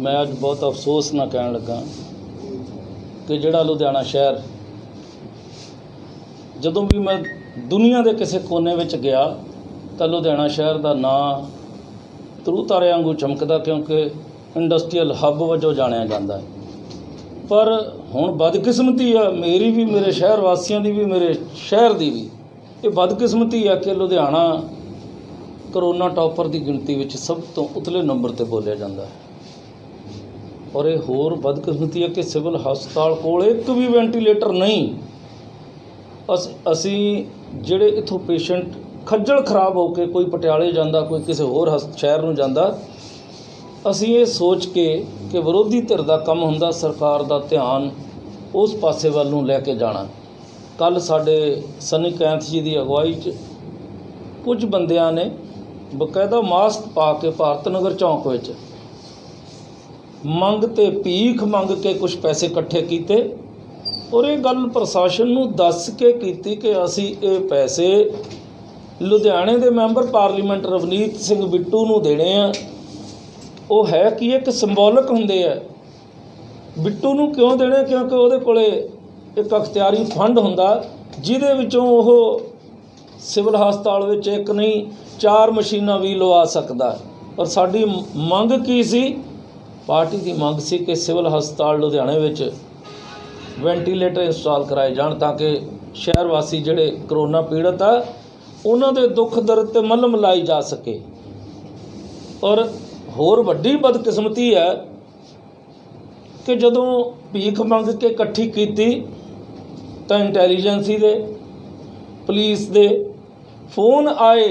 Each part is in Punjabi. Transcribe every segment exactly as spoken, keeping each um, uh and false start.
मैं अज बहुत अफसोस ना कह लगा कि जिहड़ा लुधियाना शहर जदों भी मैं दुनिया के किसी कोने में गया तो लुधियाना शहर का नाम तरू तारे वांगू चमकदा, क्योंकि इंडस्ट्रीयल हब वजों जानिया जाता है। पर हुण बदकिस्मती है मेरी भी, मेरे शहर वासियों की भी, मेरे शहर की भी, ये बदकिस्मती है कि लुधियाना करोना टॉपर की गिनती में सब तो उतले नंबर पर बोलिया जाता है। और ये होर बदकिस्मती है कि सिविल हस्पताल कोल एक भी वेंटीलेटर नहीं। अस असी जिहड़े इत्थों पेशेंट खज्जल खराब होकर कोई पटियाले जाता, कोई किसी होर हस शहर नूं जांदा, असी ये सोच के कि विरोधी धिर का काम हुंदा सरकार का ध्यान उस पासे वल नूं लैके जाना। कल साडे सनी कैंथ जी की अगवाई च कुछ बंदियां ने बकायदा मास्क पा के भारत नगर चौंक विच मंग ते भीख मंग के कुछ पैसे इकट्ठे किए और ये गल प्रशासन नूं दस के कीती कि असी ये पैसे लुधियाने के मैंबर पार्लीमेंट रवनीत सिंह बिट्टू नूं देने आ। वो है कि एक संबोलिक हुंदे आ। बिट्टू नूं क्यों देने? क्योंकि उहदे कोले एक अख्तियारी फंड हुंदा जिहदे विचों ओह सिविल हस्पताल विच एक नहीं चार मशीनां भी लवा सकदा। और साडी मंग की सी? पार्टी की मंग सी कि सिविल हस्पताल लुधियाने विच वेंटीलेटर इंस्टॉल कराए जाण ताकि शहर वासी जिहड़े करोना पीड़ित आ उन्हां दे दुख दर्द ते मलम लाई जा सके। और होर वड्डी बदकिस्मती है कि जदों भीख मंग के इकट्ठी कीती तां इंटैलीजेंसी दे पुलिस दे फोन आए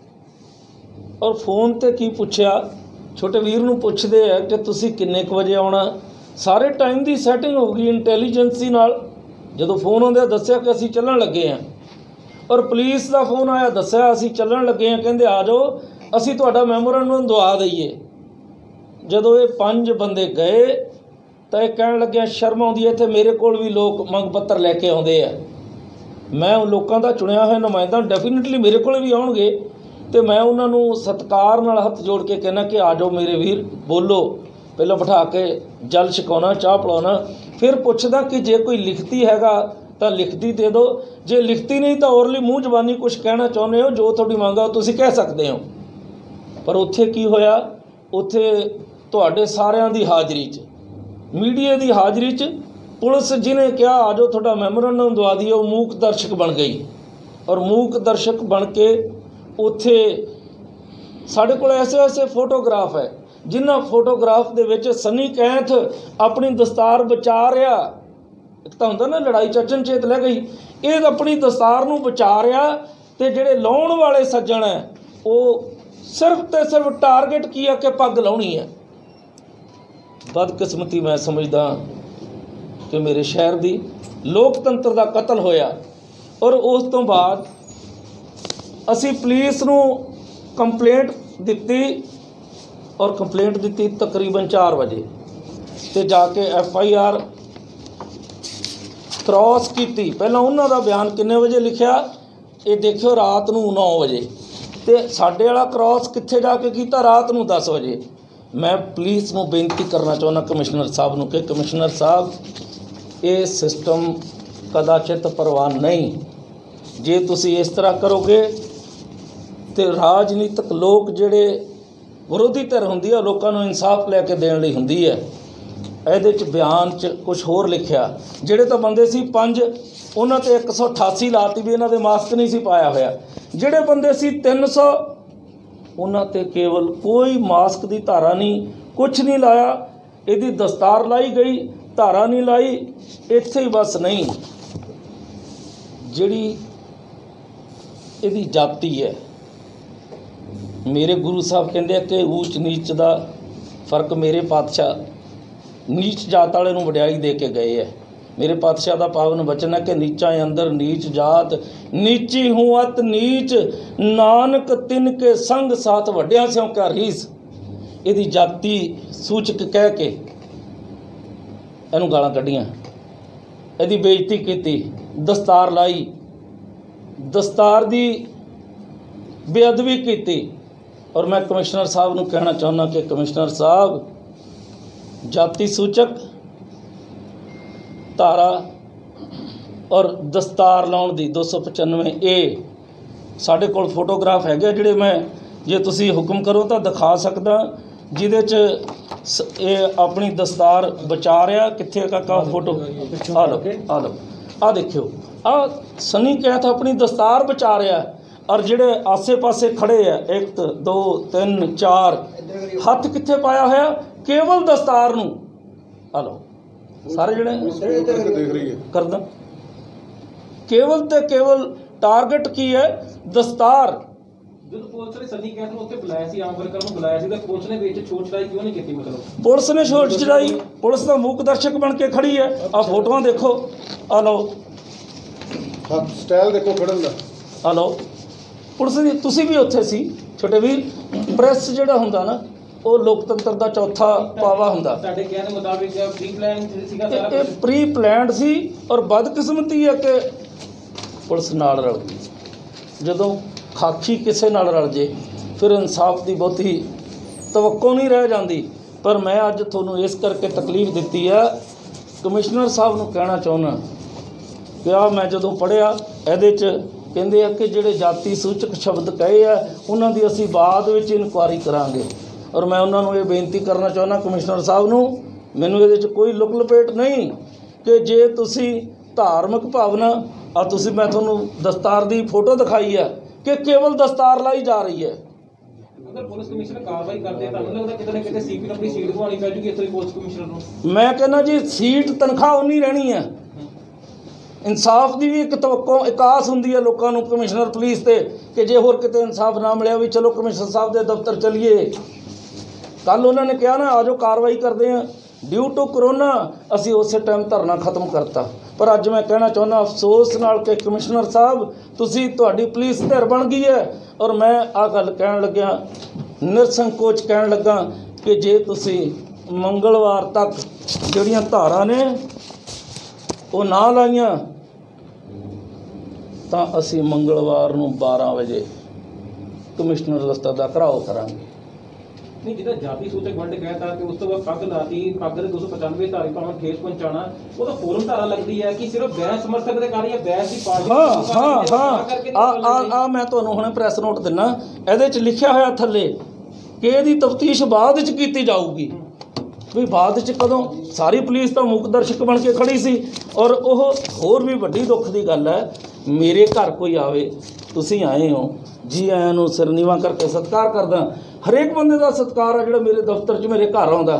और फोन ते की पुछया, छोटे वीर नूं पुछदे है कि तुसीं किन्ने क वजे आउणा। सारे टाइम की सैटिंग हो गई इंटैलीजेंसी नाल। जदों फोन आउंदा दस्सिया कि असीं चलण लगे हैं और पुलिस का फोन आया दस्सिया असीं चलण लगे हैं, कहंदे आ जाओ असीं तुहाडा मैमोरेंडम दवा दईए। जदों ये पंज बंदे गए तो यह कहण लगे शर्म आउंदी है, इत्थे मेरे कोल भी लोग मंग पत्तर लैके आउंदे आ, मैं उन लोगों का चुनिया हुआ नुमाइंदा डेफिनेटली मेरे को भी आउणगे तो मैं उन्होंने सत्कार नाल हत्थ जोड़ के कहना कि आ जाओ मेरे वीर बोलो। पहले बिठा के जल छकाउणा चाह पिलाउणा, फिर पुछदा कि जे कोई लिखती हैगा तो लिखती दे दो, जे लिखती नहीं तो ओरली मूँह जबानी कुछ कहना चाहुंदे हो जो तुहाडी मंग आ तुसीं कह सकते हो। पर उत्थे की होया? उत्थे तुहाडे सारियां दी हाज़री च मीडिया की हाज़री च पुलिस जिन्हें कहा आ जाओ थोड़ा मैमोरेंडम दवा दिए वो मूक दर्शक बन गई। और मूक दर्शक बन के उत्थे साढ़े को ऐसे ऐसे फोटोग्राफ है जिन्होंने फोटोग्राफ दे विच सनी कैंथ अपनी दस्तार बचा रहा। एक तो होंदा ना लड़ाई चचन चेत लै गई, ये अपनी दस्तार नूं बचा रहा तो जिहड़े लाउण वाले सज्जण है वो सिर्फ तो सिर्फ टारगेट की है कि पग लाउणी है। बदकिस्मती मैं समझदा कि मेरे शहर की लोकतंत्र का कतल होया। और उस तो बाद असी पुलिस नूं कंप्लेंट दिती और कंप्लेंट दिती तकरीबन चार बजे तो जाके एफ आई आर क्रॉस की। पहला उन्हों का बयान किन्ने बजे लिखा ये देखियो रात नूं नौ बजे तो साडे वाला क्रॉस कित्थे जाके कीता रात नूं दस बजे। मैं पुलिस नूं बेनती करना चाहुंदा कमिश्नर साहब नूं कि कमिश्नर साहब ये सिस्टम कदाचित परवान नहीं, जे तुसी इस तरह करोगे तो राजनीतिक लोग जिहड़े विरोधी धिर हुंदी है लोगों को इंसाफ लैके देण लई हुंदी है। इहदे च बयान च कुछ होर लिखिया, जिहड़े तो बंदे सी पंज उन्हां ते एक सौ अठासी लाती भी इन्हां दे मास्क नहीं सी पाया होया। जिहड़े बंदे सी तीन सौ उन्हां ते केवल कोई मास्क की धारा नहीं, कुछ नहीं लाया, इहदी दस्तार लाई गई, धारा नहीं लाई। इत्थे ही बस नहीं, जिहड़ी इहदी जाति है, मेरे गुरु साहब कहते कि ऊच नीच का फर्क मेरे पातशाह नीच जात वाले नूं वडियाई दे के गए है। मेरे पातशाह का पावन वचन है कि नीचा अंदर नीच जात नीची हूँ अत नीच नानक तिन के संग साथ वड्या स्यों का रीस। इहदी जाति सूचक कह के इहनूं गालां कढ़ियां, इहदी बेइज्जती की, दस्तार लाई, दस्तार की बेअदबी की। और मैं कमिश्नर साहब नूं कहना चाहुंदा कि कमिश्नर साहब जाति सूचक धारा और दस्तार लाउण दी दो सौ पचानवे ए साढ़े कोल फोटोग्राफ है जिहड़े मैं जे तुसी हुक्म करो तो दिखा सकदा, जिहदे च ये अपनी दस्तार बचा रहा। कित्थे काका फोटो आ लो आ लो आ देखियो, आ सनी कैथ अपनी दस्तार बचा रहा और जिहड़े आसे पासे खड़े है एक दो तीन चार हथ कित्थे पाया होया केवल दस्तार नूं। आ लो सारे जिहड़े करदा केवल ते केवल टारगेट की है दस्तार। ਜਦੋਂ ਪੁਲਿਸ ਨੇ ਸਨੀ ਕੈਥ ਨੂੰ ਉੱਥੇ ਬੁਲਾਇਆ ਸੀ, ਆਮ ਵਰਕਰ ਨੂੰ ਬੁਲਾਇਆ ਸੀ, ਤਾਂ ਪੁਲਿਸ ਨੇ ਵਿੱਚ ਛੋਟ ਛੜਾਈ ਕਿਉਂ ਨਹੀਂ ਕੀਤੀ? ਮਤਲਬ ਪੁਲਿਸ ਨੇ ਛੋਟ ਛੜਾਈ, ਪੁਲਿਸ ਦਾ ਮੂਕ ਦਰਸ਼ਕ ਬਣ ਕੇ ਖੜੀ ਹੈ। ਆ ਫੋਟੋਆਂ ਦੇਖੋ, ਆ ਲਓ ਸਟਾਈਲ ਦੇਖੋ ਖੜਨ ਦਾ, ਆ ਲਓ ਪੁਲਿਸ ਦੀ। ਤੁਸੀਂ ਵੀ ਉੱਥੇ ਸੀ ਛੋਟੇ ਵੀਰ। ਪ੍ਰੈਸ ਜਿਹੜਾ ਹੁੰਦਾ ਨਾ ਉਹ ਲੋਕਤੰਤਰ ਦਾ ਚੌਥਾ ਪਾਵਾ ਹੁੰਦਾ। ਤੁਹਾਡੇ ਕਹਿਣ ਦੇ ਮੁਤਾਬਿਕ ਪ੍ਰੀ ਪਲਾਨ ਸੀਗਾ ਸਾਰਾ ਇਹ ਪ੍ਰੀ ਪਲਾਨਡ ਸੀ ਔਰ ਬਦਕਿਸਮਤੀ ਹੈ ਕਿ ਪੁਲਿਸ ਨਾਲ ਰਲ ਗਈ। ਜਦੋਂ ਖਾਕੀ ਕਿਸੇ ਨਾਲ ਰਲ ਜੇ ਫਿਰ ਇਨਸਾਫ ਦੀ ਬਹੁਤੀ ਤਵੱਕੋ ਨਹੀਂ ਰਹਿ ਜਾਂਦੀ। ਪਰ ਮੈਂ ਅੱਜ ਤੁਹਾਨੂੰ ਇਸ ਕਰਕੇ ਤਕਲੀਫ ਦਿੱਤੀ ਹੈ, ਕਮਿਸ਼ਨਰ ਸਾਹਿਬ ਨੂੰ ਕਹਿਣਾ ਚਾਹੁੰਦਾ ਕਿ ਆ ਮੈਂ ਜਦੋਂ ਪੜ੍ਹਿਆ ਇਹਦੇ 'ਚ ਕਹਿੰਦੇ ਆ ਕਿ ਜਿਹੜੇ ਜਾਤੀ ਸੂਚਕ ਸ਼ਬਦ ਕਹੇ ਆ ਉਹਨਾਂ ਦੀ ਅਸੀਂ ਬਾਅਦ ਵਿੱਚ ਇਨਕੁਆਇਰੀ ਕਰਾਂਗੇ। ਔਰ ਮੈਂ ਉਹਨਾਂ ਨੂੰ ਇਹ ਬੇਨਤੀ ਕਰਨਾ ਚਾਹੁੰਦਾ ਕਮਿਸ਼ਨਰ ਸਾਹਿਬ ਨੂੰ, ਮੈਨੂੰ ਇਹਦੇ 'ਚ ਕੋਈ ਲੁਕ ਲਪੇਟ ਨਹੀਂ ਕਿ ਜੇ ਤੁਸੀਂ ਧਾਰਮਿਕ ਭਾਵਨਾ ਆ ਤੁਸੀਂ ਮੈਂ ਤੁਹਾਨੂੰ ਦਸਤਾਰ ਦੀ ਫੋਟੋ ਦਿਖਾਈ ਹੈ ਕਿ ਕੇਵਲ ਦਸਤਾਰ ਲਾਈ ਜਾ ਰਹੀ ਹੈ। ਅਗਰ ਪੁਲਿਸ ਕਮਿਸ਼ਨਰ ਕਾਰਵਾਈ ਕਰਦੇ ਤਾਂ ਮੈਨੂੰ ਲੱਗਦਾ ਕਿਤੇ ਨਾ ਕਿਤੇ ਸੀਪੀ ਨੂੰ ਆਪਣੀ ਸੀਟ ਦਵਾਉਣੀ ਪੈ ਜੂਗੀ ਇੱਥੇ ਪੁਲਿਸ ਕਮਿਸ਼ਨਰ ਨੂੰ। ਮੈਂ ਕਹਿੰਦਾ ਜੀ ਸੀਟ ਤਨਖਾਹ ਉਨੀ ਰਹਿਣੀ ਹੈ। ਇਨਸਾਫ ਦੀ ਵੀ ਇੱਕ ਤਵੱਕੋ ਇੱਕ ਆਸ ਹੁੰਦੀ ਹੈ ਲੋਕਾਂ ਨੂੰ ਕਮਿਸ਼ਨਰ ਪੁਲਿਸ ਤੇ ਕਿ ਜੇ ਹੋਰ ਕਿਤੇ ਇਨਸਾਫ ਨਾ ਮਿਲਿਆ ਵੀ ਚਲੋ ਕਮਿਸ਼ਨਰ ਸਾਹਿਬ ਦੇ ਦਫ਼ਤਰ ਚਲੀਏ। ਕੱਲ੍ਹ ਉਹਨਾਂ ਨੇ ਕਿਹਾ ਨਾ ਆ ਜਾਓ ਕਾਰਵਾਈ ਕਰਦੇ ਹਾਂ, ਡਿਊ ਟੂ ਕਰੋਨਾ ਅਸੀਂ ਉਸੇ ਟਾਈਮ ਧਰਨਾ ਖਤਮ ਕਰਤਾ। ਪਰ ਅੱਜ ਮੈਂ ਕਹਿਣਾ ਚਾਹੁੰਦਾ ਅਫਸੋਸ ਨਾਲ ਕਿ ਕਮਿਸ਼ਨਰ ਸਾਹਿਬ ਤੁਸੀਂ ਤੁਹਾਡੀ ਪੁਲਿਸ ਧਿਰ ਬਣ ਗਈ ਹੈ। ਔਰ ਮੈਂ ਆਹ ਗੱਲ ਕਹਿਣ ਲੱਗਿਆ ਨਿਰਸੰਕੋਚ ਕਹਿਣ ਲੱਗਾ ਕਿ ਜੇ ਤੁਸੀਂ ਮੰਗਲਵਾਰ ਤੱਕ ਜਿਹੜੀਆਂ ਧਾਰਾਂ ਨੇ ਉਹ ਨਾ ਲਾਈਆਂ ਤਾਂ ਅਸੀਂ ਮੰਗਲਵਾਰ ਨੂੰ ਬਾਰਾਂ ਵਜੇ ਕਮਿਸ਼ਨਰ ਦਫ਼ਤਰ ਦਾ ਘਿਰਾਓ ਕਰਾਂਗੇ। ਨਹੀਂ ਜਿਹਦਾ ਜਾਤੀ ਸੂਚਕ ਵੰਡ ਕਹਿਤਾ ਕਿ ਉਸ ਤੋਂ ਬਾਅਦ ਪੱਗ ਲਾਤੀ, ਪੱਗ ਦੇ ਦੋ ਸੌ ਪਚਾਨਵੇਂ ਧਾਰੀ ਭਾਵੇਂ ਠੇਸ ਪਹੁੰਚਾਉਣਾ, ਉਹ ਤਾਂ ਫੋਰਨ ਧਾਰਾ ਲੱਗਦੀ ਹੈ ਕਿ ਸਿਰਫ ਬੈਂਸ ਸਮਰਥਕ ਦੇ ਕਾਰਨ ਜਾਂ ਬੈਂਸ ਦੀ ਪਾਰਟੀ। ਹਾਂ ਹਾਂ ਹਾਂ ਆ ਆ ਆ ਮੈਂ ਤੁਹਾਨੂੰ ਹੁਣੇ ਪ੍ਰੈਸ ਨੋਟ ਦਿੰਦਾ, ਇਹਦੇ 'ਚ ਲਿਖਿਆ ਹੋਇਆ ਥੱਲੇ ਕਿ ਇਹਦੀ ਤਫਤੀਸ਼ ਬਾਅਦ 'ਚ ਕੀਤੀ ਜਾਊਗੀ। ਵੀ ਬਾਅਦ 'ਚ ਕਦੋਂ? ਸਾਰੀ ਪੁਲਿਸ ਤਾਂ ਮੂਕ ਦਰਸ਼ਕ ਬਣ ਕੇ ਖੜੀ ਸੀ। ਔਰ ਉਹ ਹੋਰ ਵੀ ਵੱਡੀ ਦੁੱਖ ਦੀ ਗੱਲ ਹੈ, ਮੇਰੇ ਘਰ ਕੋਈ ਆਵੇ, ਤੁਸੀਂ ਆਏ ਹੋ, ਜੀ ਆਇਆਂ ਨੂੰ ਸਿਰ ਨੀਵਾਂ ਕਰਕੇ ਸਤਿਕਾਰ ਕਰਦਾ। ਹਰੇਕ ਬੰਦੇ ਦਾ ਸਤਿਕਾਰ ਆ ਜਿਹੜਾ ਮੇਰੇ ਦਫ਼ਤਰ 'ਚ ਮੇਰੇ ਘਰ ਆਉਂਦਾ।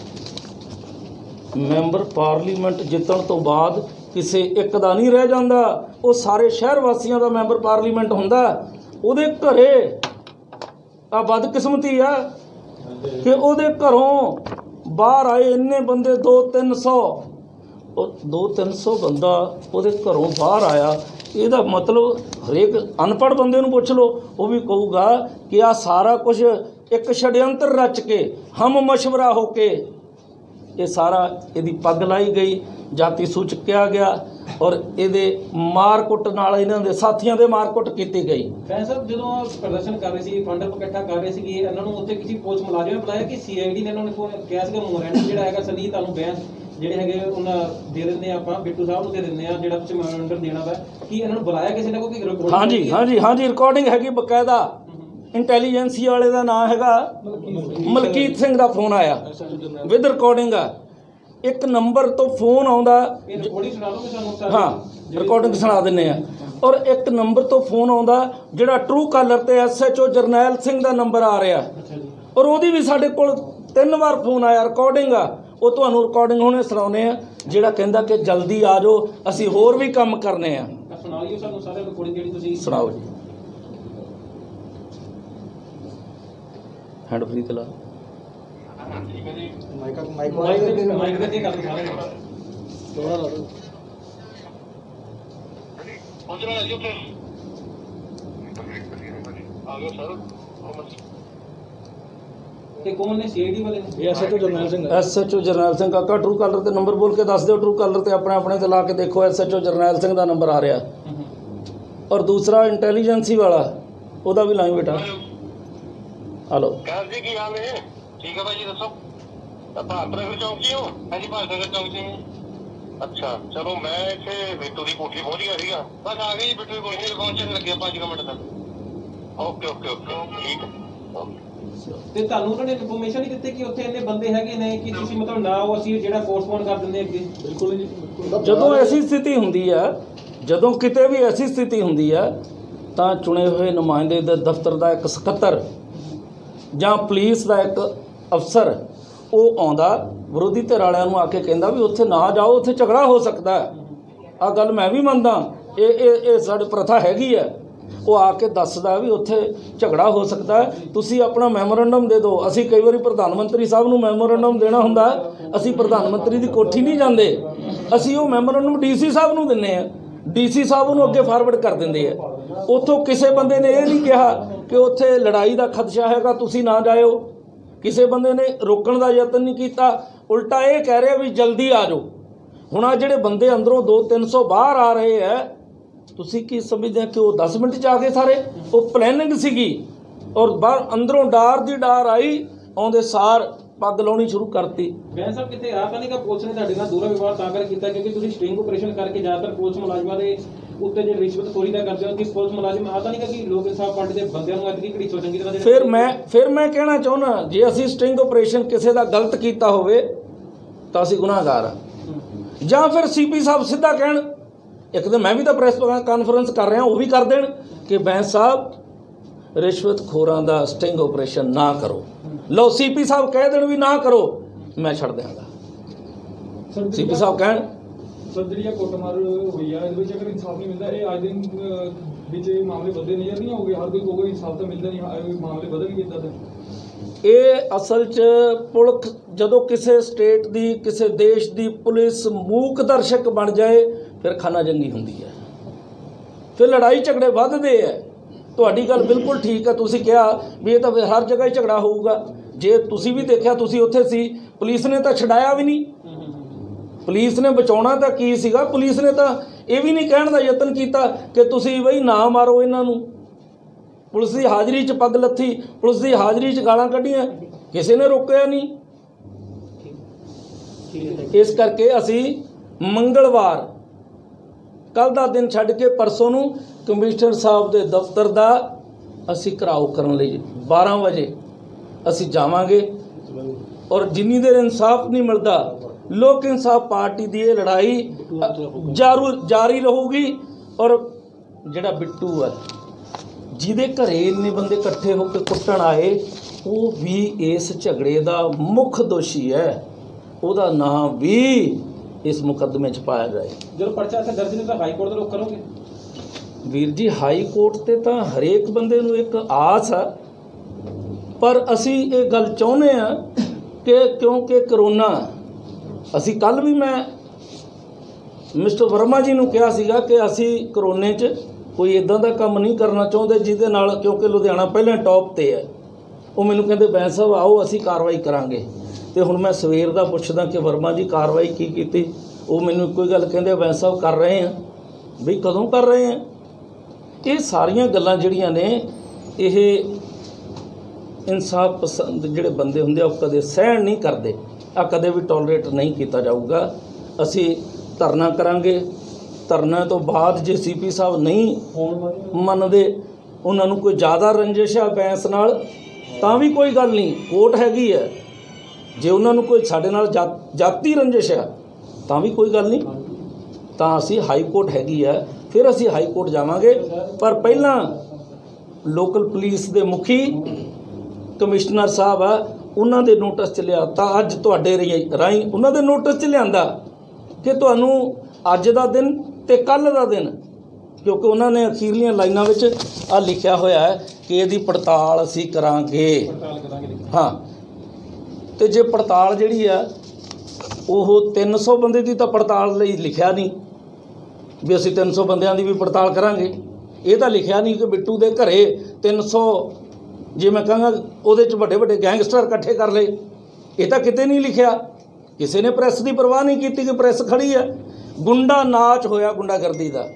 ਮੈਂਬਰ ਪਾਰਲੀਮੈਂਟ ਜਿੱਤਣ ਤੋਂ ਬਾਅਦ ਕਿਸੇ ਇੱਕ ਦਾ ਨਹੀਂ ਰਹਿ ਜਾਂਦਾ, ਉਹ ਸਾਰੇ ਸ਼ਹਿਰ ਵਾਸੀਆਂ ਦਾ ਮੈਂਬਰ ਪਾਰਲੀਮੈਂਟ ਹੁੰਦਾ। ਉਹਦੇ ਘਰੇ ਆ ਬਦਕਿਸਮਤੀ ਆ ਕਿ ਉਹਦੇ ਘਰੋਂ ਬਾਹਰ ਆਏ ਇੰਨੇ ਬੰਦੇ ਦੋ ਤਿੰਨ ਸੌ ਉਹ ਦੋ ਤਿੰਨ ਸੌ ਬੰਦਾ ਉਹਦੇ ਘਰੋਂ ਬਾਹਰ ਆਇਆ। ਇਹਦਾ ਮਤਲਬ ਹਰੇਕ ਅਨਪੜ੍ਹ ਬੰਦੇ ਨੂੰ ਪੁੱਛ ਲਓ, ਉਹ ਵੀ ਕਹੂਗਾ ਕਿ ਆ ਸਾਰਾ ਕੁਝ ਇੱਕ ਛੜਯੰਤਰ ਰਚ ਕੇ ਹਮ ਮਸ਼ਵਰਾ ਹੋ ਕੇ ਇਹ ਸਾਰਾ ਇਹਦੀ ਪੱਗ ਲਾਈ ਗਈ, ਜਾਤੀ ਸੂਚਕ ਕਿਹਾ ਗਿਆ ਔਰ ਇਹਦੇ ਮਾਰਕੁੱਟ ਨਾਲ ਇਹਨਾਂ ਦੇ ਸਾਥੀਆਂ ਦੇ ਮਾਰਕੁੱਟ ਕੀਤੀ ਗਈ। ਫੈਨ ਸਾਹਿਬ ਜਦੋਂ ਪ੍ਰਦਰਸ਼ਨ ਕਰ ਰਹੇ ਸੀ, ਫੰਡ ਇਕੱਠਾ ਕਰ ਰਹੇ ਸੀਗੇ, ਇਹਨਾਂ ਨੂੰ ਉੱਥੇ ਕਿਸੇ ਪੁਲਿਸ ਮੁਲਾਜ਼ਮ ਨੇ ਬੁਲਾਇਆ ਕਿ ਸੀ ਆਈ ਡੀ ਨੇ ਇਹਨਾਂ ਨੂੰ ਕਿਹਾ ਸੀਗਾ ਮੋਰੈਂਟ ਜਿਹੜਾ ਹੈਗਾ ਸਨੀ ਤੁਹਾਨੂੰ ਬੈਂਸ ਜਿਹੜੇ ਹੈਗੇ ਉਹਨਾਂ ਦੇ ਦਿੰਦੇ ਆ, ਆਪਾਂ ਬਿੱਟੂ ਸਾਹਿਬ ਨੂੰ ਦੇ ਦਿੰਦੇ ਆ ਜਿਹੜਾ ਤੁਸੀਂ ਮੈਮੋਰੈਂਡਮ ਦੇਣਾ ਵਾ, ਕਿ ਇਹਨਾਂ ਨੂੰ ਬੁਲਾਇਆ ਕਿਸੇ ਨੇ ਕੋਈ ਰਿਪੋਰਟ? ਹਾਂਜੀ ਹਾਂਜੀ ਹਾਂਜੀ ਰਿਕਾਰਡਿੰਗ ਹੈਗੀ ਬਕਾਇਦਾ। ਇੰਟੈਲੀਜੈਂਸੀ ਵਾਲੇ ਦਾ ਨਾਂ ਹੈਗਾ ਮਲਕੀਤ ਸਿੰਘ ਦਾ ਫੋਨ ਆਇਆ ਵਿਦ ਰਿਕਾਰਡਿੰਗ ਆ। ਇੱਕ ਨੰਬਰ ਤੋਂ ਫੋਨ ਆਉਂਦਾ, ਹਾਂ ਰਿਕਾਰਡਿੰਗ ਸੁਣਾ ਦਿੰਦੇ ਆ। ਔਰ ਇੱਕ ਨੰਬਰ ਤੋਂ ਫੋਨ ਆਉਂਦਾ ਜਿਹੜਾ ਟਰੂ ਕਾਲਰ ਤੇ S H O Jarnail Singh ਦਾ ਨੰਬਰ ਆ ਰਿਹਾ ਔਰ ਉਹਦੀ ਵੀ ਸਾਡੇ ਕੋਲ ਤਿੰਨ ਵਾਰ ਫੋਨ ਆਇਆ, ਰਿਕਾਰਡਿੰਗ ਆ। ਉਹ ਤੁਹਾਨੂੰ ਰਿਕਾਰਡਿੰਗ ਹੁਣੇ ਸੁਣਾਉਂਦੇ ਆ, ਜਿਹੜਾ ਕਹਿੰਦਾ ਕਿ ਜਲਦੀ ਆ ਜਾਓ ਅਸੀਂ ਹੋਰ ਵੀ ਕੰਮ ਕਰਨੇ ਆ। ਸੁਣਾਓ ਜੀ। ਹੈਂਡ ਫ੍ਰੀ ਤੇ ਲਾ ਮਾਈਕ ਮਾਈਕ ਮਾਈਕ ਦੇ ਕਰ ਸਾਰੇ ਥੋੜਾ ਲਾ ਦੋ ਪਹੁੰਚ ਰਿਹਾ ਜੀ ਉੱਥੇ ਆ ਗਿਆ ਸਰ। ਤੇ ਕੌਣ ਨੇ ਸੀਆਈਡੀ ਵਾਲੇ ਨੇ? S H O Jarnail Singh. S H O Jarnail Singh ਕਾਕਾ ਟਰੂ ਕਾਲਰ ਤੇ ਨੰਬਰ ਬੋਲ ਕੇ ਦੱਸ ਦਿਓ। ਟਰੂ ਕਾਲਰ ਤੇ ਆਪਣੇ ਆਪਣੇ ਤੇ ਲਾ ਕੇ ਦੇਖੋ, S H O Jarnail Singh ਦਾ ਨੰਬਰ ਆ ਰਿਹਾ। ਔਰ ਦੂਸਰਾ ਇੰਟੈਲੀਜੈਂਸੀ ਵਾਲਾ ਉਹਦਾ ਵੀ ਲਾਈਨ ਬੇਟਾ। ਹਲੋ ਜੀ ਕੀ ਹਾਲ ਹੈ? ਠੀਕ ਹੈ ਭਾਈ ਜੀ ਦੱਸੋ। ਭਾਰਤ ਨਗਰ ਚੌਂਕ 'ਚ ਹੋ? ਹਾਂਜੀ ਭਾਰਤ ਨਗਰ ਚੌਂਕ 'ਚ ਹੀ। ਅੱਛਾ ਚਲੋ ਮੈਂ ਇੱਥੇ ਬਿੱਟੂ ਦੀ ਕੋਠੀ ਪਹੁੰਚ ਗਿਆ ਸੀਗਾ, ਬਸ ਆ ਗਈ ਬਿੱਟੂ ਦੀ ਕੋਠੀ ਤੇ ਪਹੁੰਚਣ ਲੱਗਿਆ ਪੰਜ ਕੁ ਮਿੰਟ ਤੱਕ। ਓਕੇ ਓਕੇ ਓਕੇ ਠੀਕ ਹੈ। ਤੇ ਤੁਹਾਨੂੰ ਉਹਨਾਂ ਨੇ ਇਨਫੋਰਮੇਸ਼ਨ ਨਹੀਂ ਦਿੱਤੀ ਕਿ ਉੱਥੇ ਇੰਨੇ ਬੰਦੇ ਹੈਗੇ ਨੇ ਕਿ ਤੁਸੀਂ ਮਤਲਬ ਨਾ ਉਹ ਅਸੀਂ ਜਿਹੜਾ ਪੋਸਟਪੋਨ ਕਰ ਦਿੰਦੇ ਅੱਗੇ? ਬਿਲਕੁਲ ਜੀ। ਜਦੋਂ ਐਸੀ ਸਥਿਤੀ ਹੁੰਦੀ ਆ, ਜਦੋਂ ਕਿਤੇ ਵੀ ਐਸੀ ਸਥਿਤੀ ਹੁੰਦੀ ਆ ਤਾਂ ਚੁਣੇ ਹੋਏ ਨੁਮਾਇੰਦੇ ਦੇ ਦਫ਼ਤਰ ਦਾ ਇੱਕ ਸਕੱਤਰ ਜਾਂ ਪੁਲਿਸ ਦਾ ਇੱਕ ਅਫਸਰ ਉਹ ਆਉਂਦਾ, ਵਿਰੋਧੀ ਧਿਰ ਵਾਲਿਆਂ ਨੂੰ ਆ ਕੇ ਕਹਿੰਦਾ ਵੀ ਉੱਥੇ ਨਾ ਜਾਓ, ਉੱਥੇ ਝਗੜਾ ਹੋ ਸਕਦਾ। ਆਹ ਗੱਲ ਮੈਂ ਵੀ ਮੰਨਦਾ, ਇਹ ਇਹ ਇਹ ਸਾਡੀ ਪ੍ਰਥਾ ਹੈਗੀ ਹੈ। ਉਹ ਆ ਕੇ ਦੱਸਦਾ ਵੀ ਉੱਥੇ ਝਗੜਾ ਹੋ ਸਕਦਾ, ਤੁਸੀਂ ਆਪਣਾ ਮੈਮੋਰੰਡਮ ਦੇ ਦਿਓ। ਅਸੀਂ ਕਈ ਵਾਰੀ ਪ੍ਰਧਾਨ ਮੰਤਰੀ ਸਾਹਿਬ ਨੂੰ ਮੈਮੋਰੰਡਮ ਦੇਣਾ ਹੁੰਦਾ, ਅਸੀਂ ਪ੍ਰਧਾਨ ਮੰਤਰੀ ਦੀ ਕੋਠੀ ਨਹੀਂ ਜਾਂਦੇ, ਅਸੀਂ ਉਹ ਮੈਮੋਰੰਡਮ ਡੀ ਸੀ ਸਾਹਿਬ ਨੂੰ ਦਿੰਦੇ ਹਾਂ, ਡੀ ਸੀ ਸਾਹਿਬ ਨੂੰ ਅੱਗੇ ਫਾਰਵਰਡ ਕਰ ਦਿੰਦੇ ਆ। ਉੱਥੋਂ ਕਿਸੇ ਬੰਦੇ ਨੇ ਇਹ ਨਹੀਂ ਕਿਹਾ ਕਿ ਉੱਥੇ ਲੜਾਈ ਦਾ ਖਦਸ਼ਾ ਹੈਗਾ, ਤੁਸੀਂ ਨਾ ਜਾਇਓ। ਕਿਸੇ ਬੰਦੇ ਨੇ ਰੋਕਣ ਦਾ ਯਤਨ ਨਹੀਂ ਕੀਤਾ, ਉਲਟਾ ਇਹ ਕਹਿ ਰਿਹਾ ਵੀ ਜਲਦੀ ਆ ਜਾਓ। ਹੁਣ ਆ ਜਿਹੜੇ ਬੰਦੇ ਅੰਦਰੋਂ ਦੋ ਤਿੰਨ ਸੌ ਬਾਹਰ ਆ ਰਹੇ ਹੈ, ਤੁਸੀਂ ਕੀ ਸਮਝਦੇ ਕਿ ਉਹ ਦਸ ਮਿੰਟ 'ਚ ਆ ਗਏ ਸਾਰੇ? ਉਹ ਪਲੈਨਿੰਗ ਸੀਗੀ ਔਰ ਬਾਹਰ ਅੰਦਰੋਂ ਡਾਰ ਦੀ ਡਾਰ ਆਈ, ਆਉਂਦੇ ਸਾਰ ਪੱਗ ਲਾਉਣੀ ਸ਼ੁਰੂ ਕਰਤੀ। ਬੈਂਸ ਸਾਹਿਬ ਕਿਤੇ ਆ ਤਾਂ ਨਹੀਂ ਕਿ ਪੁਲਿਸ ਨੇ ਤੁਹਾਡੇ ਨਾਲ ਦੂਰਾ ਵਿਵਹਾਰ ਤਾਂ ਕਰ ਕੀਤਾ ਕਿਉਂਕਿ ਤੁਸੀਂ ਸਟਿੰਗ ਆਪਰੇਸ਼ਨ ਕਰਕੇ ਜ਼ਿਆਦਾਤਰ ਪੁਲਿਸ ਮੁਲਾਜ਼ਮਾਂ ਦੇ ਉੱਤੇ ਜੇ ਰਿਸ਼ਵਤਖੋਰੀ ਦਾ ਕਰਦੇ ਹੋ ਕਿ ਪੁਲਿਸ ਮੁਲਾਜ਼ਮ ਆ ਤਾਂ ਨਹੀਂ ਕਿ ਲੋਕ ਇਨਸਾਫ ਪਾਰਟੀ ਦੇ ਬੰਦਿਆਂ ਨੂੰ ਐਤਕੀ ਘੜੀਸੋ ਚੰਗੀ ਤਰ੍ਹਾਂ? ਫਿਰ ਮੈਂ ਫਿਰ ਮੈਂ ਕਹਿਣਾ ਚਾਹੁੰਦਾ, ਜੇ ਅਸੀਂ ਸਟਿੰਗ ਆਪਰੇਸ਼ਨ ਕਿਸੇ ਦਾ ਗਲਤ ਕੀਤਾ ਹੋਵੇ ਤਾਂ ਅਸੀਂ ਗੁਨਾਹਗਾਰ ਹਾਂ, ਜਾਂ ਫਿਰ ਸੀ ਪੀ ਸਾਹਿਬ ਸਿੱਧਾ ਕਹਿਣ। ਇੱਕ ਦਿਨ ਮੈਂ ਵੀ ਤਾਂ ਪ੍ਰੈਸ ਕਾਨਫਰੰਸ ਕਰ ਰਿਹਾ, ਉਹ ਵੀ ਕਰ ਦੇਣ ਕਿ ਬੈਂਸ ਸਾਹਿਬ ਰਿਸ਼ਵਤਖੋਰਾਂ ਦਾ ਸਟਿੰਗ ਆਪਰੇਸ਼ਨ ਨਾ ਕਰੋ। ਲਓ ਸੀ ਪੀ ਸਾਹਿਬ ਕਹਿ ਦੇਣ ਵੀ ਨਾ ਕਰੋ, ਮੈਂ ਛੱਡ ਦਿਆਂਗਾ। ਸੀ ਪੀ ਸਾਹਿਬ ਕਹਿਣ ਸਰ ਜਿਹੜੀ ਇਹ ਕੁੱਟਮਾਰ ਹੋਈ ਆ, ਇਹਦੇ ਵਿੱਚ ਅਗਰ ਇਨਸਾਫ ਨਹੀਂ ਮਿਲਦਾ, ਇਹ ਅੱਜ ਦਿਨ ਵਿੱਚ ਇਹ ਮਾਮਲੇ ਵਧਦੇ ਨਜ਼ਰ ਨਹੀਂ ਆਉਗੇ? ਹਰ ਕੋਈ ਕਹੂਗਾ ਇਨਸਾਫ ਤਾਂ ਮਿਲਦਾ ਨਹੀਂ, ਇਹ ਮਾਮਲੇ ਵਧਣਗੇ ਇੱਦਾਂ ਤਾਂ? ਇਹ ਅਸਲ 'ਚ ਪੁਲਿਸ ਜਦੋਂ ਕਿਸੇ ਸਟੇਟ ਦੀ ਕਿਸੇ ਦੇਸ਼ ਦੀ ਪੁਲਿਸ ਮੂਕ ਦਰਸ਼ਕ ਬਣ ਜਾਏ ਫਿਰ ਖਾਨਾ ਜੰਗੀ ਹੁੰਦੀ ਹੈ, ਫਿਰ ਲੜਾਈ ਝਗੜੇ ਵੱਧਦੇ ਹੈ। ਤੁਹਾਡੀ ਗੱਲ ਬਿਲਕੁਲ ਠੀਕ ਹੈ, ਤੁਸੀਂ ਕਿਹਾ ਵੀ ਇਹ ਤਾਂ ਫਿਰ ਹਰ ਜਗ੍ਹਾ ਹੀ ਝਗੜਾ ਹੋਊਗਾ। ਜੇ ਤੁਸੀਂ ਵੀ ਦੇਖਿਆ, ਤੁਸੀਂ ਉੱਥੇ ਸੀ, ਪੁਲਿਸ ਨੇ ਤਾਂ ਛਡਾਇਆ ਵੀ ਨਹੀਂ, ਪੁਲਿਸ ਨੇ ਬਚਾਉਣਾ ਤਾਂ ਕੀ ਸੀਗਾ, ਪੁਲਿਸ ਨੇ ਤਾਂ ਇਹ ਵੀ ਨਹੀਂ ਕਹਿਣ ਦਾ ਯਤਨ ਕੀਤਾ ਕਿ ਤੁਸੀਂ ਬਈ ਨਾ ਮਾਰੋ ਇਹਨਾਂ ਨੂੰ। ਪੁਲਿਸ ਦੀ ਹਾਜ਼ਰੀ 'ਚ ਪੱਗ ਲੱਥੀ, ਪੁਲਿਸ ਦੀ ਹਾਜ਼ਰੀ 'ਚ ਗਾਲਾਂ ਕੱਢੀਆਂ, ਕਿਸੇ ਨੇ ਰੋਕਿਆ ਨਹੀਂ। ਇਸ ਕਰਕੇ ਅਸੀਂ ਮੰਗਲਵਾਰ ਕੱਲ੍ਹ ਦਾ ਦਿਨ ਛੱਡ ਕੇ ਪਰਸੋਂ ਨੂੰ ਕਮਿਸ਼ਨਰ ਸਾਹਿਬ ਦੇ ਦਫ਼ਤਰ ਦਾ ਅਸੀਂ ਘਿਰਾਓ ਕਰਨ ਲਈ ਬਾਰਾਂ ਵਜੇ ਅਸੀਂ ਜਾਵਾਂਗੇ। ਔਰ ਜਿੰਨੀ ਦੇਰ ਇਨਸਾਫ ਨਹੀਂ ਮਿਲਦਾ, ਲੋਕ ਇਨਸਾਫ ਪਾਰਟੀ ਦੀ ਇਹ ਲੜਾਈ ਜਾਰੂ ਜਾਰੀ ਰਹੂਗੀ। ਔਰ ਜਿਹੜਾ ਬਿੱਟੂ ਹੈ, ਜਿਹਦੇ ਘਰੇ ਇੰਨੇ ਬੰਦੇ ਇਕੱਠੇ ਹੋ ਕੇ ਕੁੱਟਣ ਆਏ, ਉਹ ਵੀ ਇਸ ਝਗੜੇ ਦਾ ਮੁੱਖ ਦੋਸ਼ੀ ਹੈ। ਉਹਦਾ ਨਾਂ ਵੀ ਇਸ ਮੁਕੱਦਮੇ 'ਚ ਪਾਇਆ ਜਾਏ। ਜਦੋਂ ਪਰਚਾ ਇੱਥੇ ਦਰਜ ਨਹੀਂ ਤਾਂ ਹਾਈ ਕੋਰਟ ਦਾ ਰੁਖ ਕਰੋਗੇ? ਵੀਰ ਜੀ, ਹਾਈ ਕੋਰਟ 'ਤੇ ਤਾਂ ਹਰੇਕ ਬੰਦੇ ਨੂੰ ਇੱਕ ਆਸ ਆ, ਪਰ ਅਸੀਂ ਇਹ ਗੱਲ ਚਾਹੁੰਦੇ ਹਾਂ ਕਿ ਕਿਉਂਕਿ ਕਰੋਨਾ, ਅਸੀਂ ਕੱਲ੍ਹ ਵੀ ਮੈਂ ਮਿਸਟਰ ਵਰਮਾ ਜੀ ਨੂੰ ਕਿਹਾ ਸੀਗਾ ਕਿ ਅਸੀਂ ਕਰੋਨੇ 'ਚ ਕੋਈ ਇੱਦਾਂ ਦਾ ਕੰਮ ਨਹੀਂ ਕਰਨਾ ਚਾਹੁੰਦੇ ਜਿਹਦੇ ਨਾਲ, ਕਿਉਂਕਿ ਲੁਧਿਆਣਾ ਪਹਿਲਾਂ ਟੌਪ 'ਤੇ ਹੈ। ਉਹ ਮੈਨੂੰ ਕਹਿੰਦੇ ਬੈਂਸ ਸਾਹਿਬ ਆਓ ਅਸੀਂ ਕਾਰਵਾਈ ਕਰਾਂਗੇ। ਅਤੇ ਹੁਣ ਮੈਂ ਸਵੇਰ ਦਾ ਪੁੱਛਦਾ ਕਿ ਵਰਮਾ ਜੀ ਕਾਰਵਾਈ ਕੀ ਕੀਤੀ? ਉਹ ਮੈਨੂੰ ਇੱਕੋ ਹੀ ਗੱਲ ਕਹਿੰਦੇ ਬੈਂਸ ਸਾਹਿਬ ਕਰ ਰਹੇ ਹਾਂ। ਵੀ ਕਦੋਂ ਕਰ ਰਹੇ ਹਾਂ? ਇਹ ਸਾਰੀਆਂ ਗੱਲਾਂ ਜਿਹੜੀਆਂ ਨੇ, ਇਹ ਇਨਸਾਫ ਪਸੰਦ ਜਿਹੜੇ ਬੰਦੇ ਹੁੰਦੇ ਆ ਉਹ ਕਦੇ ਸਹਿਣ ਨਹੀਂ ਕਰਦੇ, ਆ ਕਦੇ ਵੀ ਟੋਲਰੇਟ ਨਹੀਂ ਕੀਤਾ ਜਾਊਗਾ। ਅਸੀਂ ਧਰਨਾ ਕਰਾਂਗੇ। ਧਰਨਾ ਤੋਂ ਬਾਅਦ ਜੇ ਸੀ ਪੀ ਸਾਹਿਬ ਨਹੀਂ ਮੰਨਦੇ, ਉਹਨਾਂ ਨੂੰ ਕੋਈ ਜ਼ਿਆਦਾ ਰੰਜਿਸ਼ ਆ ਬੈਂਸ ਨਾਲ, ਤਾਂ ਵੀ ਕੋਈ ਗੱਲ ਨਹੀਂ, ਕੋਰਟ ਹੈਗੀ ਹੈ। ਜੇ ਉਹਨਾਂ ਨੂੰ ਕੋਈ ਸਾਡੇ ਨਾਲ ਜਾ ਜਾਤੀ ਰੰਜਿਸ਼ ਆ ਤਾਂ ਵੀ ਕੋਈ ਗੱਲ ਨਹੀਂ, ਤਾਂ ਅਸੀਂ ਹਾਈ ਕੋਰਟ ਹੈਗੀ ਆ, ਫਿਰ ਅਸੀਂ ਹਾਈ ਕੋਰਟ ਜਾਵਾਂਗੇ। ਪਰ ਪਹਿਲਾਂ ਲੋਕਲ ਪੁਲਿਸ ਦੇ ਮੁਖੀ ਕਮਿਸ਼ਨਰ ਸਾਹਿਬ ਆ, ਉਹਨਾਂ ਦੇ ਨੋਟਿਸ 'ਚ ਲਿਆ ਤਾਂ ਅੱਜ ਤੁਹਾਡੇ ਰਾਹੀਂ ਉਹਨਾਂ ਦੇ ਨੋਟਿਸ 'ਚ ਲਿਆਂਦਾ ਕਿ ਤੁਹਾਨੂੰ ਅੱਜ ਦਾ ਦਿਨ ਅਤੇ ਕੱਲ੍ਹ ਦਾ ਦਿਨ, ਕਿਉਂਕਿ ਉਹਨਾਂ ਨੇ ਅਖੀਰਲੀਆਂ ਲਾਈਨਾਂ ਵਿੱਚ ਆ ਲਿਖਿਆ ਹੋਇਆ ਹੈ ਕਿ ਇਹਦੀ ਪੜਤਾਲ ਅਸੀਂ ਕਰਾਂਗੇ। ਹਾਂ, ਅਤੇ ਜੇ ਪੜਤਾਲ ਜਿਹੜੀ ਆ ਉਹ ਤਿੰਨ ਸੌ ਬੰਦੇ ਦੀ ਤਾਂ ਪੜਤਾਲ ਲਈ ਲਿਖਿਆ ਨਹੀਂ ਵੀ ਅਸੀਂ ਤਿੰਨ ਸੌ ਬੰਦਿਆਂ ਦੀ ਵੀ ਪੜਤਾਲ ਕਰਾਂਗੇ। ਇਹ ਤਾਂ ਲਿਖਿਆ ਨਹੀਂ ਕਿ ਬਿੱਟੂ ਦੇ ਘਰੇ ਤਿੰਨ ਸੌ, ਜੇ ਮੈਂ ਕਹਾਂਗਾ ਉਹਦੇ 'ਚ ਵੱਡੇ ਵੱਡੇ ਗੈਂਗਸਟਰ ਇਕੱਠੇ ਕਰ ਲਏ, ਇਹ ਤਾਂ ਕਿਤੇ ਨਹੀਂ ਲਿਖਿਆ। ਕਿਸੇ ਨੇ ਪ੍ਰੈਸ ਦੀ ਪਰਵਾਹ ਨਹੀਂ ਕੀਤੀ ਕਿ ਪ੍ਰੈਸ ਖੜੀ ਹੈ। ਗੁੰਡਾ ਨਾਚ ਹੋਇਆ ਗੁੰਡਾਗਰਦੀ ਦਾ,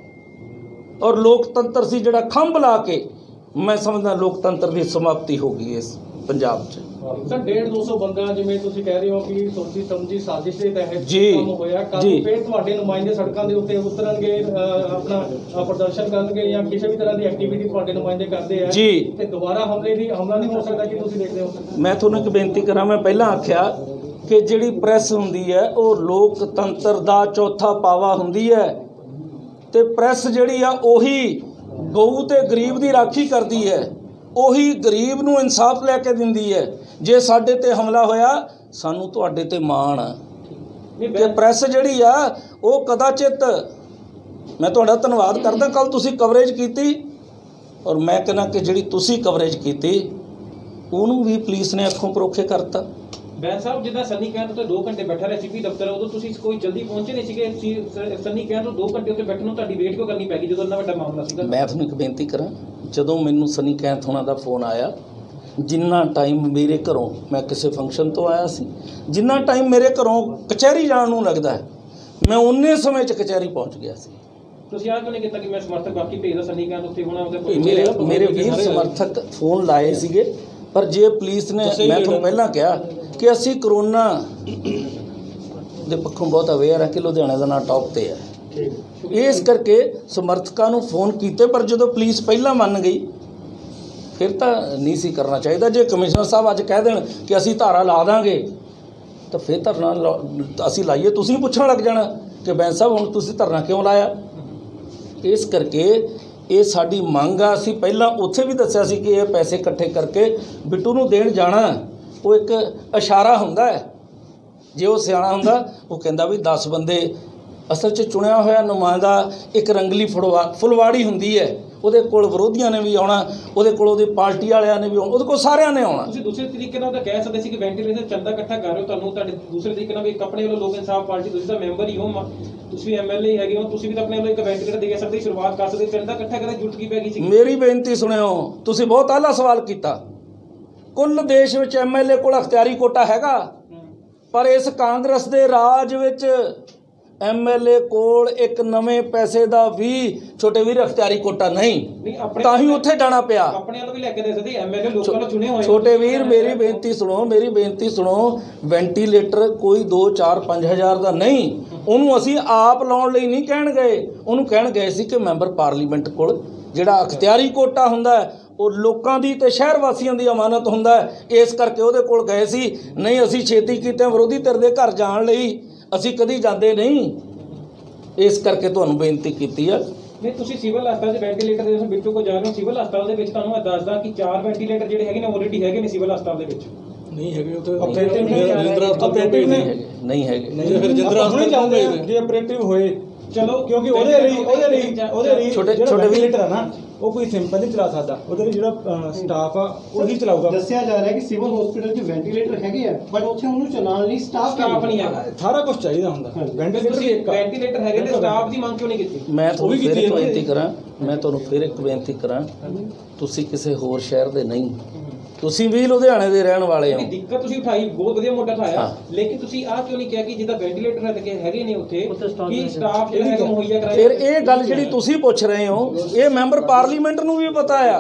ਔਰ ਲੋਕਤੰਤਰ ਸੀ ਜਿਹੜਾ ਖੰਭ ਲਾ ਕੇ, ਮੈਂ ਸਮਝਦਾ ਲੋਕਤੰਤਰ ਦੀ ਸਮਾਪਤੀ ਹੋ ਗਈ ਇਸ ਪੰਜਾਬ 'ਚ। ਸਰ ਡੇਢ ਦੋ ਸੌ ਬੰਦਾ ਜਿਵੇਂ ਤੁਸੀਂ ਕਹਿ ਰਹੇ ਹੋ ਕਿ ਸੋਚੀ ਸਮਝੀ ਸਾਜ਼ਿਸ਼ ਦੇ ਤਹਿਤ ਜੀ, ਕੰਮ ਹੋਇਆ, ਕੱਲ੍ਹ ਜੀ। ਫਿਰ ਤੁਹਾਡੇ ਨੁਮਾਇੰਦੇ ਸੜਕਾਂ ਦੇ ਉੱਤੇ ਉਤਰਨਗੇ, ਅਹ, ਆਪਣਾ ਅਹ, ਪ੍ਰਦਰਸ਼ਨ ਕਰਨਗੇ ਜਾਂ ਕਿਸੇ ਵੀ ਤਰ੍ਹਾਂ ਦੀ ਐਕਟੀਵਿਟੀ ਤੁਹਾਡੇ ਨੁਮਾਇੰਦੇ ਕਰਦੇ ਆ ਜੀ। ਤੇ ਦੁਬਾਰਾ ਹਮਲੇ ਦੀ ਹਮਲਾ ਨਹੀਂ ਹੋ ਸਕਦਾ ਕਿ ਤੁਸੀਂ ਦੇਖਦੇ ਹੋ? ਮੈਂ ਤੁਹਾਨੂੰ ਇੱਕ ਬੇਨਤੀ ਕਰਾਂ, ਮੈਂ ਪਹਿਲਾਂ ਆਖਿਆ ਕਿ ਜਿਹੜੀ ਪ੍ਰੈਸ ਹੁੰਦੀ ਹੈ ਉਹ ਲੋਕਤੰਤਰ ਦਾ ਚੌਥਾ ਪਾਵਾ ਹੁੰਦੀ ਹੈ, ਤੇ ਪ੍ਰੈਸ ਜਿਹੜੀ ਆ ਉਹੀ ਗਊ ਤੇ ਗਰੀਬ ਦੀ ਰਾਖੀ ਕਰਦੀ ਹੈ, ਉਹੀ ਗਰੀਬ ਨੂੰ ਇਨਸਾਫ ਲੈ ਕੇ ਦਿੰਦੀ ਹੈ। ਜੇ ਸਾਡੇ ਤੇ ਹਮਲਾ ਹੋਇਆ, ਸਾਨੂੰ ਤੁਹਾਡੇ ਤੇ ਮਾਣ ਆ ਕਿ ਪ੍ਰੈਸ ਜਿਹੜੀ ਆ ਉਹ ਕਦਾਚਿਤ, ਮੈਂ ਤੁਹਾਡਾ ਧੰਨਵਾਦ ਕਰਦਾ, ਕੱਲ ਤੁਸੀਂ ਕਵਰੇਜ ਕੀਤੀ, ਔਰ ਮੈਂ ਕਹਿੰਦਾ ਕਿ ਜਿਹੜੀ ਤੁਸੀਂ ਕਵਰੇਜ ਕੀਤੀ ਉਹਨੂੰ ਵੀ ਪੁਲਿਸ ਨੇ ਅੱਖੋਂ ਪਰੋਖੇ ਕਰਤਾ। ਬੈਂਸ ਸਾਹਿਬ, ਜਿੱਦਾਂ ਸੰਨੀ ਕਹਿਣ ਤੋਂ ਦੋ ਘੰਟੇ ਬੈਠਾ ਰਿਹਾ ਸੀਪੀ ਦਫ਼ਤਰ, ਉਦੋਂ ਤੁਸੀਂ ਕੋਈ ਜਲਦੀ ਪਹੁੰਚੇ ਨਹੀਂ ਸੀਗੇ? ਸੀ- ਸੰਨੀ ਕਹਿਣ ਤੋਂ ਦੋ ਘੰਟੇ ਉੱਤੇ ਬੈਠਣ ਨੂੰ ਤੁਹਾਡੀ ਵੇਟ ਕਿਉਂ ਕਰਨੀ ਪੈ ਗਈ ਜਦੋਂ ਇੰਨਾ ਵੱਡਾ ਮਾਮਲਾ ਸੀਗਾ? ਮੈਂ ਤੁਹਾਨੂੰ ਇੱਕ ਬੇਨਤੀ ਕਰਾਂ, ਜਦੋਂ ਮੈਨੂੰ ਸਨੀ ਕੈਂਥ ਹੋਣਾ ਦਾ ਫੋਨ ਆਇਆ, ਜਿੰਨਾ ਟਾਈਮ ਮੇਰੇ ਘਰੋਂ, ਮੈਂ ਕਿਸੇ ਫੰਕਸ਼ਨ ਤੋਂ ਆਇਆ ਸੀ, ਜਿੰਨਾ ਟਾਈਮ ਮੇਰੇ ਘਰੋਂ ਕਚਹਿਰੀ ਜਾਣ ਨੂੰ ਲੱਗਦਾ ਹੈ, ਮੈਂ ਉਨੇ ਸਮੇਂ 'ਚ ਕਚਹਿਰੀ ਪਹੁੰਚ ਗਿਆ ਸੀ। ਤੁਸੀਂ ਆਹ ਕਿਉਂ ਨਹੀਂ ਕੀਤਾ ਕਿ ਮੈਂ ਸਮਰਥਕ ਬਾਕੀ ਭੇਜਦਾ ਸੰਨੀ ਕਹਿਣ ਉੱਤੇ ਹੋਣਾ ਉਹਦੇ ਮੇਰੇ ਮੇਰੇ ਵੀਰ ਸਮਰਥਕ ਫੋਨ ਲਾਏ ਸੀਗੇ, ਪਰ ਜੇ ਪੁਲਿਸ ਨੇ, ਮੈਂ ਤੁਹਾਨੂੰ ਪਹਿਲਾਂ ਕਿਹਾ ਕਿ ਅਸੀਂ ਕਰੋਨਾ ਦੇ ਪੱਖੋਂ ਬਹੁਤ ਅਵੇਅਰ ਹੈ ਕਿ ਲੁਧਿਆਣਾ ਦਾ ਨਾਂ ਟੌਪ 'ਤੇ ਹੈ, ਇਸ ਕਰਕੇ ਸਮਰਥਕਾਂ ਨੂੰ ਫੋਨ ਕੀਤੇ, ਪਰ ਜਦੋਂ ਪੁਲਿਸ ਪਹਿਲਾਂ ਮੰਨ ਗਈ ਫਿਰ ਤਾਂ ਨਹੀਂ ਸੀ ਕਰਨਾ ਚਾਹੀਦਾ। ਜੇ ਕਮਿਸ਼ਨਰ ਸਾਹਿਬ ਅੱਜ ਕਹਿ ਦੇਣ ਕਿ ਅਸੀਂ ਧਾਰਾ ਲਾ ਦਾਂਗੇ ਤਾਂ ਫਿਰ ਧਰਨਾ ਲਾ- ਅਸੀਂ ਲਾਈਏ, ਤੁਸੀਂ ਪੁੱਛਣ ਲੱਗ ਜਾਣਾ ਕਿ ਬੈਂਸ ਸਾਹਿਬ ਹੁਣ ਤੁਸੀਂ ਧਰਨਾ ਕਿਉਂ ਲਾਇਆ। ਇਸ ਕਰਕੇ ਇਹ ਸਾਡੀ ਮੰਗ ਆ। ਅਸੀਂ ਪਹਿਲਾਂ ਉੱਥੇ ਵੀ ਦੱਸਿਆ ਸੀ ਕਿ ਇਹ ਪੈਸੇ ਇਕੱਠੇ ਕਰਕੇ ਬਿੱਟੂ ਨੂੰ ਦੇਣ ਜਾਣਾ, ਉਹ ਇੱਕ ਇਸ਼ਾਰਾ ਹੁੰਦਾ ਹੈ। ਜੇ ਉਹ ਸਿਆਣਾ ਹੁੰਦਾ ਉਹ ਕਹਿੰਦਾ ਵੀ ਦਸ ਬੰਦੇ, ਅਸਲ 'ਚ ਚੁਣਿਆ ਹੋਇਆ ਨੁਮਾਇੰਦਾ ਇੱਕ ਰੰਗਲੀ ਫੁਲਵਾ ਫੁਲਵਾੜੀ ਹੁੰਦੀ ਹੈ, ਉਹਦੇ ਕੋਲ ਵਿਰੋਧੀਆਂ ਨੇ ਵੀ ਆਉਣਾ, ਉਹਦੇ ਕੋਲ ਉਹਦੀ ਪਾਰਟੀ ਵਾਲਿਆਂ ਨੇ ਵੀ ਆਉਣਾ, ਉਹਦੇ ਕੋਲ ਸਾਰਿਆਂ ਨੇ ਆਉਣਾ। ਤੁਸੀਂ ਦੂਸਰੇ ਤਰੀਕੇ ਨਾਲ ਤਾਂ ਕਹਿ ਸਕਦੇ ਸੀ ਕਿ ਵੈਂਟੀਲੇਟਰ ਚੰਦਾ ਇਕੱਠਾ ਕਰ ਰਹੇ ਹੋ, ਤੁਹਾਨੂੰ ਤੁਹਾਡੇ ਦੂਸਰੇ ਤਰੀਕੇ ਨਾਲ ਵੀ ਆਪਣੇ ਵੱਲੋਂ ਲੋਕ ਇਨਸਾਫ ਪਾਰਟੀ, ਤੁਸੀਂ ਤਾਂ ਮੈਂਬਰ ਹੀ ਹੋ, ਤੁਸੀਂ ਵੀ ਐਮਐਲਏ ਹੈਗੇ ਹੋ, ਤੁਸੀਂ ਵੀ ਤਾਂ ਆਪਣੇ ਵੱਲੋਂ ਇੱਕ ਵੈਂਟੀਲੇਟਰ ਦੇ ਸਕਦੇ, ਸ਼ੁਰੂਆਤ ਕਰ ਸਕਦੇ, ਚੰਦਾ ਇਕੱਠਾ ਕਰਨ ਜੁੱਟ ਕੀ ਪੈ ਗਈ ਸੀ? ਮੇਰੀ ਬੇਨਤੀ ਸੁਣਿਓ, ਤੁਸੀਂ ਬਹੁਤ ਆਲਾ ਸਵਾਲ ਕੀਤਾ। ਕੁੱਲ ਦੇਸ਼ ਵਿੱਚ ਐਮਐਲਏ ਕੋਲ ਅਖਤਿਆਰੀ ਕੋਟਾ ਹੈਗਾ, ਪਰ ਇਸ ਕਾਂਗਰਸ ਦੇ ਰਾਜ ਵਿੱਚ ਐਮਐਲਏ ਕੋਲ ਇੱਕ ਨਵੇਂ ਪੈਸੇ ਦਾ ਵੀ ਛੋਟੇ ਵੀਰ ਅਖਤਿਆਰੀ ਕੋਟਾ ਨਹੀਂ, ਤਾਂ ਹੀ ਉੱਥੇ ਜਾਣਾ ਪਿਆ। ਆਪਣੇ ਵੱਲੋਂ ਵੀ ਲੈ ਕੇ ਦੇ ਸਕਦੇ, ਐਮਐਲਏ ਲੋਕਾਂ ਨੂੰ ਚੁਣੇ ਹੋਏ। ਛੋਟੇ ਵੀਰ ਮੇਰੀ ਬੇਨਤੀ ਸੁਣੋ, ਮੇਰੀ ਬੇਨਤੀ ਸੁਣੋ, ਵੈਂਟੀਲੇਟਰ ਕੋਈ ਦੋ ਚਾਰ ਪੰਜ ਹਜ਼ਾਰ ਦਾ ਨਹੀਂ, ਉਹਨੂੰ ਅਸੀਂ ਆਪ ਲਾਉਣ ਲਈ ਨਹੀਂ ਕਹਿਣ ਗਏ, ਉਹਨੂੰ ਕਹਿਣ ਗਏ ਸੀ ਕਿ ਮੈਂਬਰ ਪਾਰਲੀਮੈਂਟ ਕੋਲ ਜਿਹੜਾ ਅਖਤਿਆਰੀ ਕੋਟਾ ਹੁੰਦਾ ਹੈ ਉਹ ਲੋਕਾਂ ਦੀ ਤੇ ਸ਼ਹਿਰ ਵਾਸੀਆਂ ਦੀ ਅਮਾਨਤ ਹੁੰਦਾ ਹੈ, ਇਸ ਕਰਕੇ ਉਹਦੇ ਕੋਲ ਗਏ ਸੀ। ਨਹੀਂ, ਅਸੀਂ ਛੇਤੀ ਕੀਤੇ ਵਿਰੋਧੀ ਧਿਰ ਦੇ ਘਰ ਜਾਣ ਲਈ ਅਸੀਂ ਕਦੀ ਜਾਂਦੇ ਨਹੀਂ, ਇਸ ਕਰਕੇ ਤੁਹਾਨੂੰ ਬੇਨਤੀ ਕੀਤੀ ਆ। ਨਹੀਂ, ਤੁਸੀਂ ਸਿਵਲ ਹਸਪਤਾਲ 'ਚ ਵੈਂਟੀਲੇਟਰ ਦੇ ਬਿੱਟੂ ਕੋ ਜਾ ਰਹੇ ਹੋ, ਸਿਵਲ ਹਸਪਤਾਲ ਦੇ ਵਿੱਚ ਤੁਹਾਨੂੰ ਮੈਂ ਦੱਸਦਾ ਕਿ ਚਾਰ ਵੈਂਟੀਲੇਟਰ ਜਿਹੜੇ ਹੈਗੇ ਨੇ ਆਲਰੇਡੀ ਹੈਗੇ ਨੇ ਸਿਵਲ ਹਸਪਤਾਲ ਦੇ ਵਿੱਚ। ਨਹੀਂ ਹੈਗੇ, ਉਹ ਤਾਂ ਆਪਰੇਟਿਵ ਨਹੀਂ ਨਹੀਂ ਹੈਗੇ, ਨਹੀਂ ਹੈਗੇ। ਫਿਰ ਜਿੰਦਰਾ ਹਸਪਤਾਲ ਚਾਹੁੰਦੇ ਆ ਜੇ ਆਪਰੇਟਿਵ ਹੋਏ, ਚਲੋ ਕਿਉਂਕਿ ਉਹਦੇ ਲਈ ਉਹਦੇ ਲਈ ਉਹਦੇ ਲਈ ਛੋਟੇ ਜਿਹੜਾ ਛੋਟੇ ਵੈਂਟੀਲੇਟਰ ਆ ਨਾ, ਉਹ ਕੋਈ ਸਿੰਪਲ ਨਹੀਂ ਚਲਾ ਸਕਦਾ, ਉਹਦੇ ਲਈ ਜਿਹੜਾ ਸਟਾਫ ਆ ਉਹੀ ਚਲਾਊਗਾ। ਦੱਸਿਆ ਜਾ ਰਿਹਾ ਕਿ ਸਿਵਲ ਹਸਪੀਟਲ 'ਚ ਵੈਂਟੀਲੇਟਰ ਹੈਗੇ ਆ, ਬਟ ਉੱਥੇ ਉਹਨੂੰ ਚਲਾਉਣ ਲਈ ਸਟਾਫ ਸਟਾਫ ਨਹੀਂ ਹੈਗਾ, ਸਾਰਾ ਕੁਝ ਚਾਹੀਦਾ ਹੁੰਦਾ। ਵੈਂਟੀਲੇਟਰ ਵੀ ਇੱਕ ਆ। ਵੈਂਟੀਲੇਟਰ ਹੈਗੇ ਨੇ, ਸਟਾਫ ਦੀ ਮੰਗ ਕਿਉਂ ਨਹੀਂ ਕੀਤੀ? ਮੈਂ ਤੁਹਾਨੂੰ ਫਿਰ ਇੱਕ ਬੇਨਤੀ ਕਰਾਂ ਮੈਂ ਤੁਹਾਨੂੰ ਫਿਰ ਇੱਕ ਬੇਨਤੀ ਕਰਾਂ ਤੁਸੀਂ ਕਿਸੇ ਹੋਰ ਸ਼ਹਿਰ ਦੇ ਨਹੀਂ, ਤੁਸੀਂ ਵੀ ਲੁਧਿਆਣੇ ਦੇ ਰਹਿਣ ਵਾਲੇ ਹੋ। ਦਿੱਕਤ ਤੁਸੀਂ ਉਠਾਈ, ਬਹੁਤ ਵਧੀਆ ਮੁੱਦਾ ਉਠਾਇਆ, ਲੇਕਿਨ ਤੁਸੀਂ ਆਹ ਕਿਉਂ ਨਹੀਂ ਕਿਹਾ ਕਿ ਜਿੱਦਾਂ ਵੈਂਟੀਲੇਟਰ ਹੈਗੇ ਹੈਗੇ ਨੇ ਉੱਥੇ ਕਿ ਸਟਾਫ ਜਿਹੜਾ ਹੈਗਾ ਮੁਹੱਈਆ ਕਰਾਇਆ? ਫਿਰ ਇਹ ਗੱਲ ਜਿਹੜੀ ਤੁਸੀਂ ਪੁੱਛ ਰਹੇ ਹੋ, ਇਹ ਮੈਂਬਰ ਪਾਰਲੀਮੈਂਟ ਨੂੰ ਵੀ ਪਤਾ ਆ।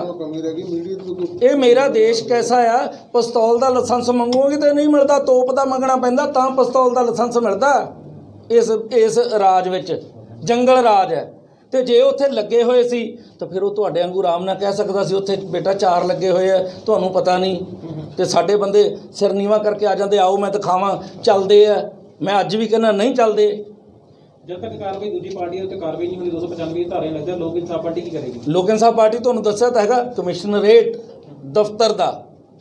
ਇਹ ਮੇਰਾ ਦੇਸ਼ ਕੈਸਾ ਆ, ਪਿਸਤੌਲ ਦਾ ਲਾਇਸੈਂਸ ਮੰਗੋਗੇ ਤੇ ਨਹੀਂ ਮਿਲਦਾ, ਤੋਪ ਦਾ ਮੰਗਣਾ ਪੈਂਦਾ ਤਾਂ ਪਿਸਤੌਲ ਦਾ ਲਾਇਸੈਂਸ ਮਿਲਦਾ। ਇਸ ਇਸ ਰਾਜ ਵਿੱਚ ਜੰਗਲ ਰਾਜ ਹੈ, ਤੇ ਜੇ ਉੱਥੇ ਲੱਗੇ ਹੋਏ ਸੀ ਤਾਂ ਫਿਰ ਉਹ ਤੁਹਾਡੇ ਵਾਂਗੂ ਆਰਾਮ ਨਾਲ ਕਹਿ ਸਕਦਾ ਸੀ ਉੱਥੇ ਬੇਟਾ ਚਾਰ ਲੱਗੇ ਹੋਏ ਆ, ਤੁਹਾਨੂੰ ਪਤਾ ਨਹੀਂ। ਤੇ ਸਾਡੇ ਬੰਦੇ ਸਿਰ ਨੀਵਾਂ ਕਰਕੇ ਆ ਜਾਂਦੇ, ਆਓ ਮੈਂ ਦਿਖਾਵਾਂ, ਚੱਲਦੇ ਆ। ਮੈਂ ਅੱਜ ਵੀ ਕਹਿੰਦਾ ਨਹੀਂ ਚੱਲਦੇ। ਜਦ ਤੱਕ ਕਾਰਵਾਈ ਦੂਜੀ ਪਾਰਟੀ ਦੇ ਉੱਤੇ ਕਾਰਵਾਈ ਨਹੀਂ ਹੁੰਦੀ, ਦੋ ਸੌ ਪਚਾਨਵੇਂ ਧਾਰੇ ਲੱਗਦਾ, ਲੋਕ ਇਨਸਾਫ ਪਾਰਟੀ ਕੀ ਕਰੇਗੀ? ਲੋਕ ਇਨਸਾਫ ਪਾਰਟੀ ਤੁਹਾਨੂੰ ਦੱਸਿਆ ਤਾਂ ਹੈਗਾ, ਕਮਿਸ਼ਨਰੇਟ ਦਫ਼ਤਰ ਦਾ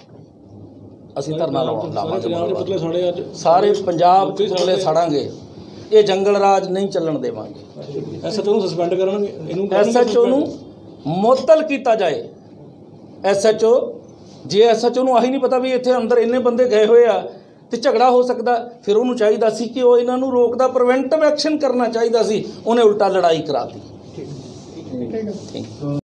ਅਸੀਂ ਧਰਨਾ ਲਾਵਾਂਗੇ, ਸਾਰੇ ਪੰਜਾਬ ਪੁਤਲੇ ਸਾੜਾਂਗੇ। ਇਹ ਜੰਗਲ ਰਾਜ ਨਹੀਂ ਚੱਲਣ ਦੇਵਾਂਗੇ। ਐਸਐਚਓ ਨੂੰ ਸਸਪੈਂਡ ਕਰਨਗੇ, ਇਹਨੂੰ ਐਸਐਚਓ ਨੂੰ ਮੁਅੱਤਲ ਕੀਤਾ ਜਾਏ। ਐਸਐਚਓ, ਜੇ ਐਸਐਚਓ ਨੂੰ ਆਹੀ ਨਹੀਂ ਪਤਾ ਵੀ ਇੱਥੇ ਅੰਦਰ ਇੰਨੇ ਬੰਦੇ ਗਏ ਹੋਏ ਆ ਤੇ ਝਗੜਾ ਹੋ ਸਕਦਾ, ਫਿਰ ਉਹਨੂੰ ਚਾਹੀਦਾ ਸੀ ਕਿ ਉਹ ਇਹਨਾਂ ਨੂੰ ਰੋਕਦਾ, ਪ੍ਰੀਵੈਂਟਿਵ ਐਕਸ਼ਨ ਕਰਨਾ ਚਾਹੀਦਾ ਸੀ। ਉਹਨੇ ਉਲਟਾ ਲੜਾਈ ਕਰਾਤੀ। ਠੀਕ।